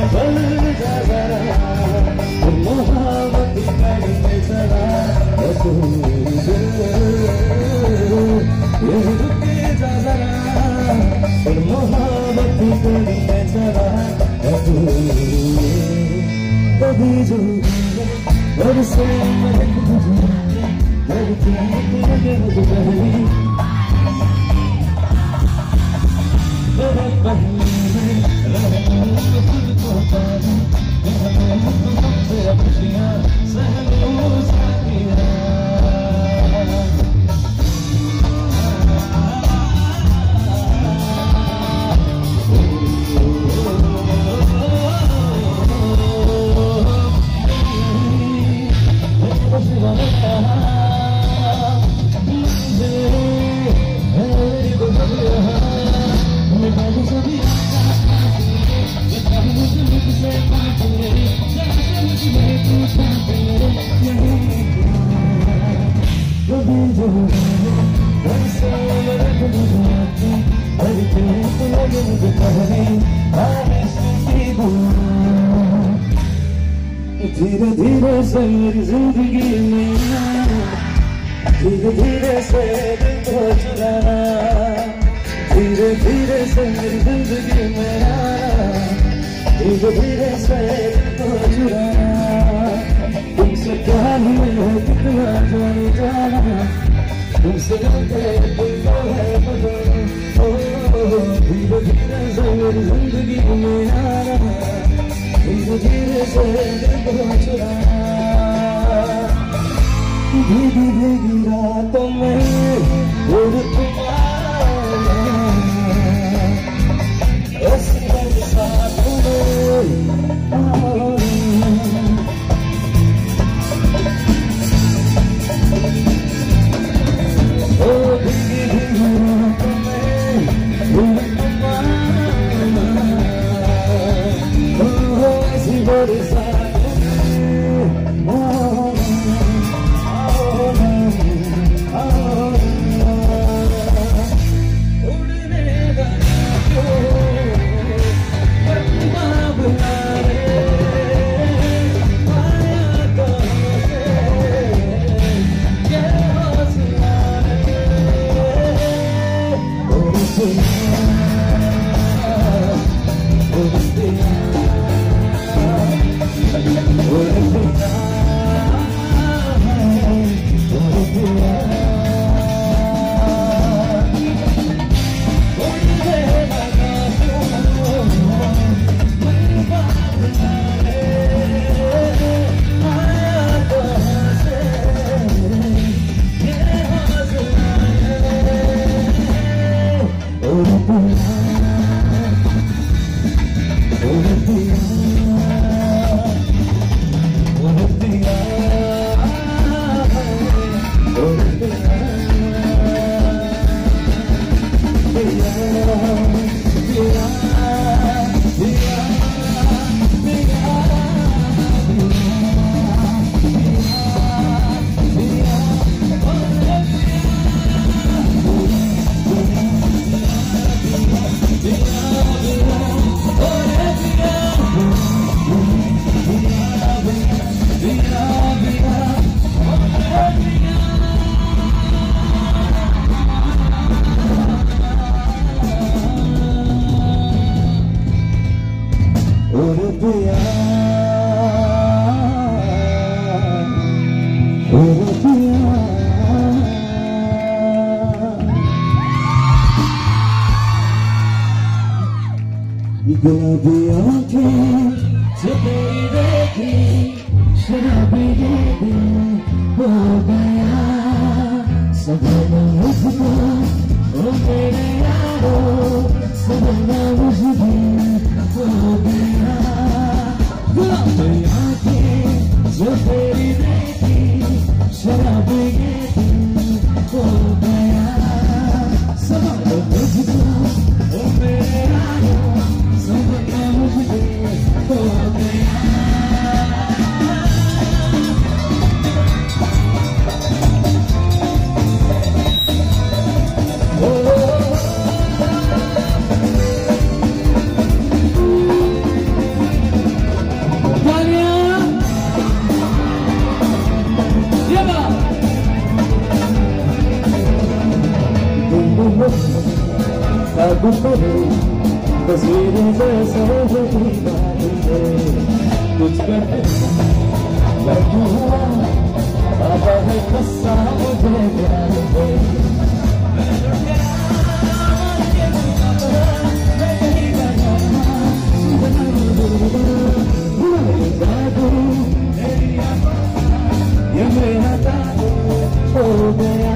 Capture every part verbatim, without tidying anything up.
बल जा जरा मोहब्बत करने चला तू ये रुक जा जरा मोहब्बत करने चला तू कभी जो और से लगती लगे मुझे पहली खुद को पाने खुशियाँ सहलो साथिया धीरे धीरे से मेरी जिंदगी में धीरे धीरे से दिल को चुराना धीरे धीरे से मेरी जिंदगी में आना धीरे धीरे से दिल को चुराना तुमसे क्या हुए है कितना जाने जाना तुमसे मिलते दिल को है बदलना धीरे धीरे से मेरी जिंदगी में आना धीरे धीरे से दिल को चुराना भीगी भीगी रातों में और तुम्हारा ऐसी बरसातों में ओ भीगी भीगी रातों में और तुम्हारा ऐसी बरसातों गुलाबी आँखें से तेरी देखी शराबी ये दिल हो गया सजना मुझको ओ मेरे यारो सजना मुझको हो गया गुलाबी आँखें जो तेरी देखी शराबी ये दिल हो गया सजना मुझको ओ मेरे यारो सजना मुझको हो गया तस्वीरें जैसे होती बातें कुछ कहते मैं क्यों हुआ आता है गुस्सा मुझे प्यार पे ये मेरा जादू हो गया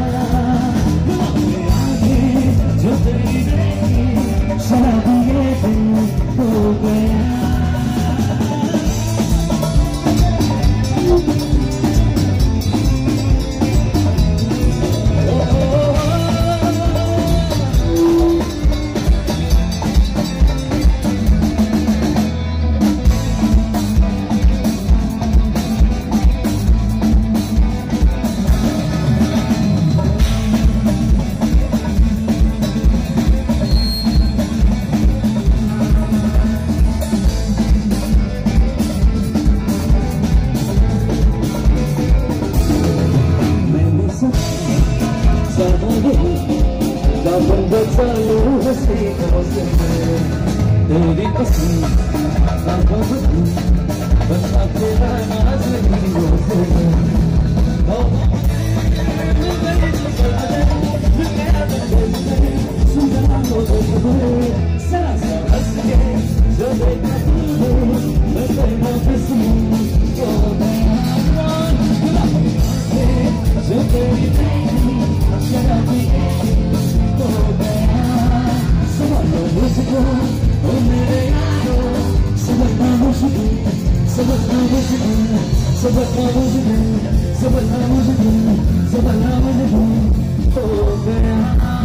जो तेरी देखी शायद ये दिन हो गया तेरी कसम ना बदलूं बस तेरा नाज नहीं हो सरा सा हंस के जो देखा मैं तेरा किस्म हो गया जो तेरी देखी शराबी हो गया समझो मुझको ओ मेरे यारो समझना मुझको समझना मुझको समझना मुझको समझना मुझको समझना मुझको हो गया